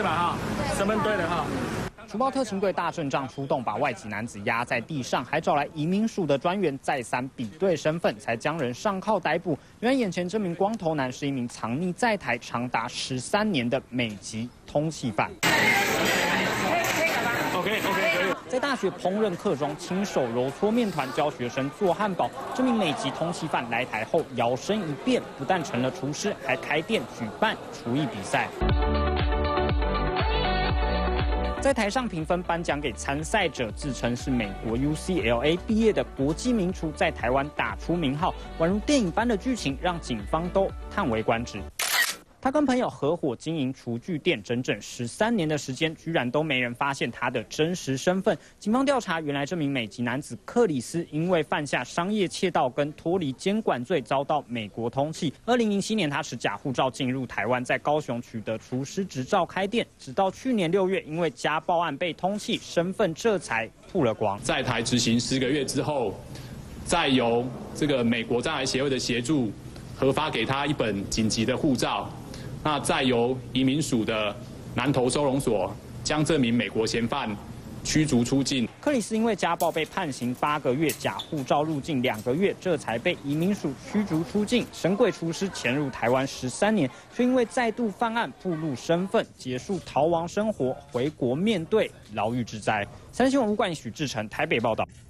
吧？哈，身份对了哈。 除暴特勤队大阵仗出动，把外籍男子压在地上，还找来移民署的专员再三比对身份，才将人上铐逮捕。原来眼前这名光头男是一名藏匿在台长达13年的美籍通缉犯。 OK， 在大学烹饪课中亲手揉搓面团教学生做汉堡。这名美籍通缉犯来台后摇身一变，不但成了厨师，还开店举办厨艺比赛。 在台上评分颁奖给参赛者，自称是美国 UCLA 毕业的国际名厨，在台湾打出名号，宛如电影般的剧情，让警方都叹为观止。他跟朋友合伙经营厨具店，整整13年的时间，居然都没人发现他的真实身份。警方调查，原来这名美籍男子克里斯因为犯下商业窃盗跟脱离监管罪，遭到美国通缉。2007年，他持假护照进入台湾，在高雄取得厨师执照开店，直到去年6月，因为家暴案被通缉，身份这才曝了光。 在台执行10个月之后，再由这个美国障碍协会的协助，核发给他一本紧急的护照。 那再由移民署的南投收容所将这名美国嫌犯驱逐出境。 克里斯因为家暴被判刑8个月，假护照入境2个月，这才被移民署驱逐出境。神鬼厨师潜入台湾13年，却因为再度犯案暴露身份，结束逃亡生活，回国面对牢狱之灾。3立新闻吴冠许志成台北报道。